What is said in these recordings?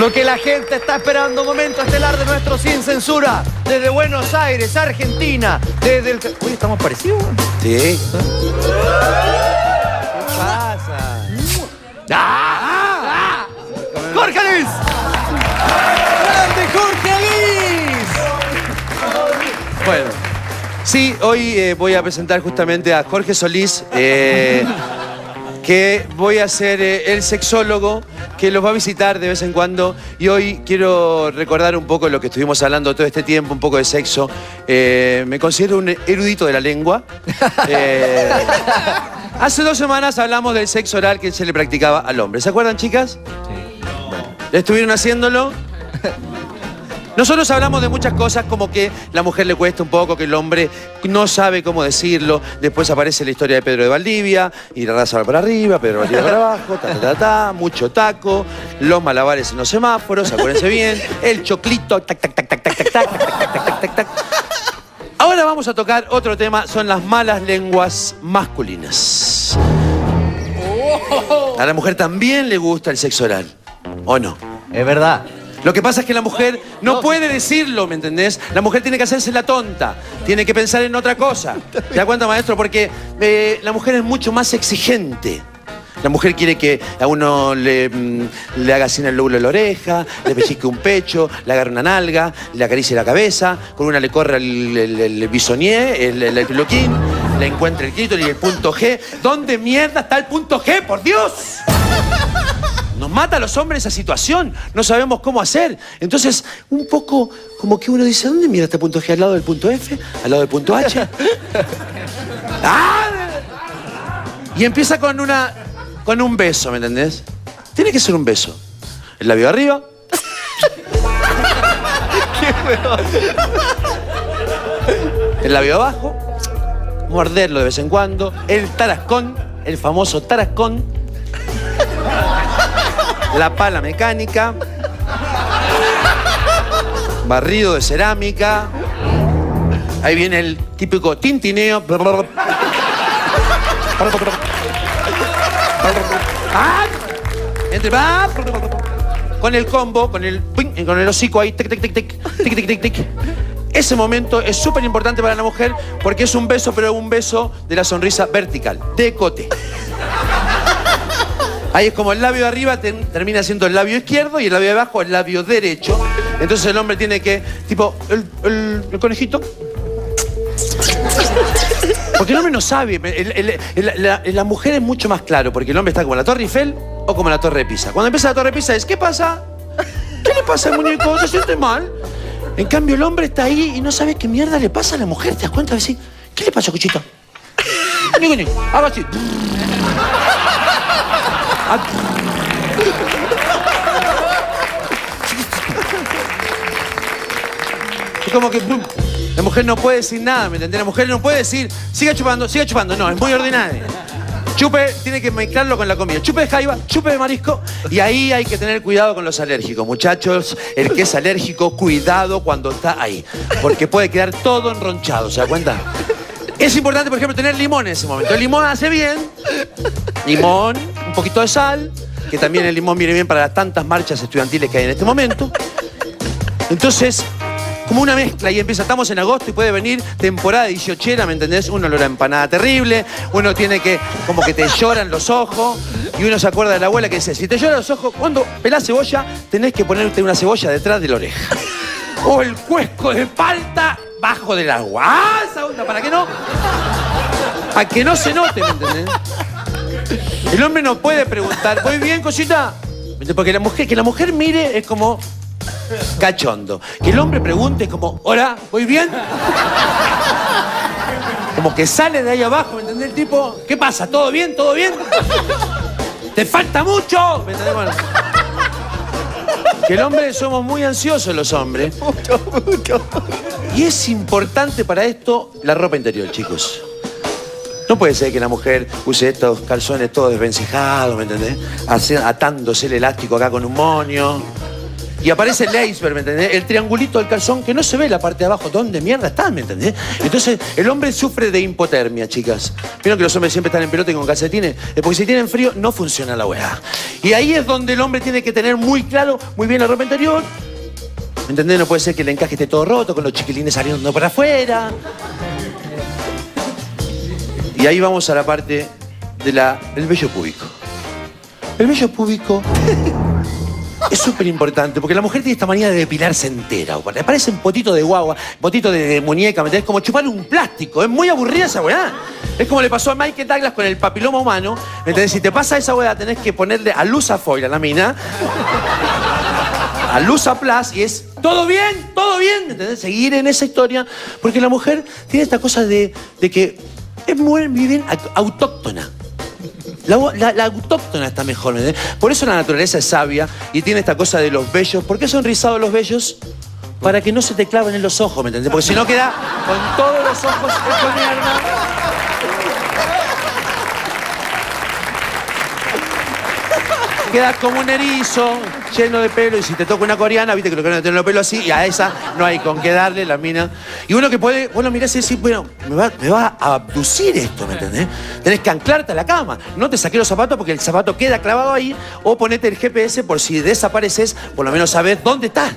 Lo que la gente está esperando, momento estelar de nuestro Sin Censura, desde Buenos Aires, Argentina, desde el... Uy, ¿estamos parecidos? Sí. ¿Qué pasa? ¡Jorge Luis! ¡Grande Jorge Luis! Bueno, sí, hoy voy a presentar justamente a Jorge Solís, que voy a ser el sexólogo que los va a visitar de vez en cuando. Y hoy quiero recordar un poco lo que estuvimos hablando todo este tiempo, un poco de sexo. Me considero un erudito de la lengua. Hace 2 semanas hablamos del sexo oral que se le practicaba al hombre. ¿Se acuerdan, chicas? Sí. Bueno, ¿estuvieron haciéndolo? Nosotros hablamos de muchas cosas, como que la mujer le cuesta un poco, que el hombre no sabe cómo decirlo. Después aparece la historia de Pedro de Valdivia, y la raza va para arriba, Pedro de Valdivia para abajo, mucho taco, los malabares en los semáforos, acuérdense bien, el choclito, tac, tac, tac, tac, tac, tac, tac, tac, tac, tac, tac, tac. Ahora vamos a tocar otro tema, son las malas lenguas masculinas. A la mujer también le gusta el sexo oral, ¿o no? Es verdad. Lo que pasa es que la mujer no puede decirlo, ¿me entendés? La mujer tiene que hacerse la tonta, tiene que pensar en otra cosa. ¿Te das cuenta, maestro? Porque la mujer es mucho más exigente. La mujer quiere que a uno le haga así en el lóbulo de la oreja, le pellizque un pecho, le agarre una nalga, le acaricie la cabeza, con una le corra el bisonier, el piloquín, le encuentre el clítoris y el punto G. ¿Dónde mierda está el punto G, por Dios? Nos mata a los hombres esa situación, no sabemos cómo hacer. Entonces, un poco como que uno dice, ¿dónde mira este punto G? ¿Al lado del punto F? ¿Al lado del punto H? ¡Ah! Y empieza con un beso, ¿me entendés? Tiene que ser un beso. El labio arriba. El labio abajo. Morderlo de vez en cuando. El tarascón, el famoso tarascón. La pala mecánica, barrido de cerámica, ahí viene el típico tintineo, con el combo, con el hocico ahí, tic, tic, tic, tic, tic, tic, tic, tic. Ese momento es súper importante para la mujer porque es un beso, pero un beso de la sonrisa vertical, de cote. Ahí es como el labio de arriba termina siendo el labio izquierdo y el labio de abajo el labio derecho. Entonces el hombre tiene que, tipo, el conejito. Porque el hombre no sabe. La mujer es mucho más claro, porque el hombre está como la Torre Eiffel o como la Torre de Pisa. Cuando empieza la Torre de Pisa es, ¿qué pasa? ¿Qué le pasa al muñeco? ¿Se siente mal? En cambio el hombre está ahí y no sabe qué mierda le pasa a la mujer. ¿Te das cuenta? Decir, ¿qué le pasa, Cuchita? Haga así. Es como que la mujer no puede decir nada, ¿me entendés? La mujer no puede decir, siga chupando, no, es muy ordinaria. Chupe, tiene que mezclarlo con la comida. Chupe de jaiba, chupe de marisco. Y ahí hay que tener cuidado con los alérgicos. Muchachos, el que es alérgico, cuidado cuando está ahí. Porque puede quedar todo enronchado, ¿se da cuenta? Es importante, por ejemplo, tener limón en ese momento. El limón hace bien. Limón, un poquito de sal, que también el limón viene bien para las tantas marchas estudiantiles que hay en este momento. Entonces, como una mezcla, y empieza, estamos en agosto y puede venir temporada 18era, ¿me entendés? Uno olor a empanada terrible, uno tiene que, como que te lloran los ojos, y uno se acuerda de la abuela que dice, si te lloran los ojos, cuando pelás cebolla, tenés que ponerte una cebolla detrás de la oreja. O el cuesco de palta bajo del agua. ¡Ah, esa onda! ¿Para qué no? Para que no se note, ¿me entendés? El hombre no puede preguntar, ¿voy bien, cosita? Porque que la mujer mire es como cachondo. Que el hombre pregunte es como, hola, ¿voy bien? Como que sale de ahí abajo, ¿me entendés? El tipo, ¿qué pasa? ¿Todo bien? ¿Todo bien? ¿Te falta mucho? ¿Me entendés? Bueno, que el hombre, somos muy ansiosos los hombres. Mucho. Y es importante para esto la ropa interior, chicos. No puede ser que la mujer use estos calzones todos desvencijados, ¿me entendés? Atándose el elástico acá con un moño. Y aparece el iceberg, ¿me entendés? El triangulito del calzón que no se ve la parte de abajo. ¿Dónde mierda está, me entendés? Entonces, el hombre sufre de hipotermia, chicas. Vieron que los hombres siempre están en pelota y con calcetines. Porque si tienen frío, no funciona la weá. Y ahí es donde el hombre tiene que tener muy claro, muy bien la ropa interior. ¿Me entendés? No puede ser que el encaje esté todo roto, con los chiquilines saliendo para afuera. Y ahí vamos a la parte del vello púbico. El vello púbico es súper importante porque la mujer tiene esta manía de depilarse entera. Le parecen potitos de guagua, potitos de muñeca, ¿me entendés? Como chupar un plástico. Es muy aburrida esa weá. Es como le pasó a Michael Douglas con el papiloma humano. ¿Me entendés? Si te pasa esa weá, tenés que ponerle a Lusafoil a la mina. A Lusaplas y es todo bien, ¿me entendés? Seguir en esa historia. Porque la mujer tiene esta cosa de que es muy bien autóctona. La autóctona está mejor, ¿me entendés? Por eso la naturaleza es sabia y tiene esta cosa de los vellos. ¿Por qué son rizados los vellos? Para que no se te claven en los ojos, ¿me entendés? Porque si no queda con todos los ojos hecho mierda. Queda como un erizo, lleno de pelo, y si te toca una coreana, viste que los coreanos tienen los pelos así, y a esa no hay con qué darle, la mina. Y uno que puede, vos lo mirás y decís, bueno, me va a abducir esto, ¿me entendés? Tenés que anclarte a la cama. No te saques los zapatos porque el zapato queda clavado ahí, o ponete el GPS por si desapareces, por lo menos sabés dónde estás.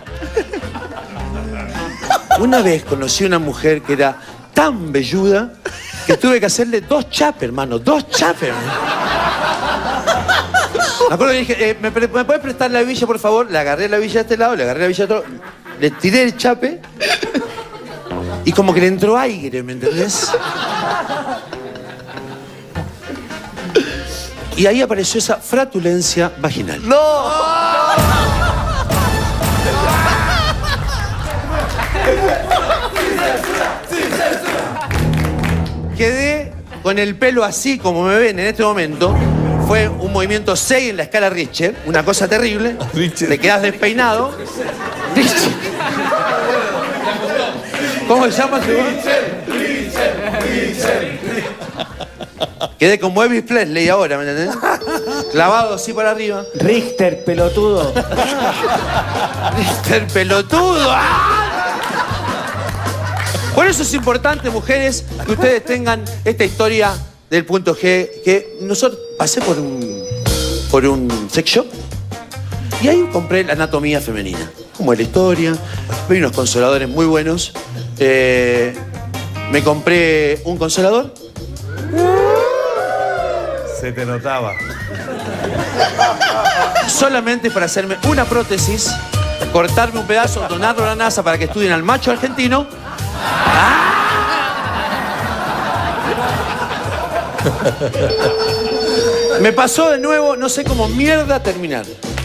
Una vez conocí una mujer que era tan velluda que tuve que hacerle 2 chapes, hermano, 2 chapes. Me acuerdo que dije, ¿me puedes prestar la hebilla, por favor? Le agarré la hebilla de este lado, le agarré la hebilla de otro, le tiré el chape y como que le entró aire, ¿me entendés? Y ahí apareció esa flatulencia vaginal. ¡No! Quedé con el pelo así como me ven en este momento. Fue un movimiento 6 en la escala Richter, una cosa terrible. Te quedas despeinado. Richter. ¿Cómo se llama? Richter. Quedé como Elvis Presley ahora, ¿me entendés? Clavado así para arriba. Richter, pelotudo. Richter, pelotudo. ¡Ah! Por eso es importante, mujeres, que ustedes tengan esta historia del punto G, que nosotros pasé por un sex shop y ahí compré la anatomía femenina. Como es la historia, vi unos consoladores muy buenos. Me compré un consolador. Se te notaba. Solamente para hacerme una prótesis, cortarme un pedazo, donarlo a la NASA para que estudien al macho argentino. ¡Ah! Me pasó de nuevo, no sé cómo mierda terminar.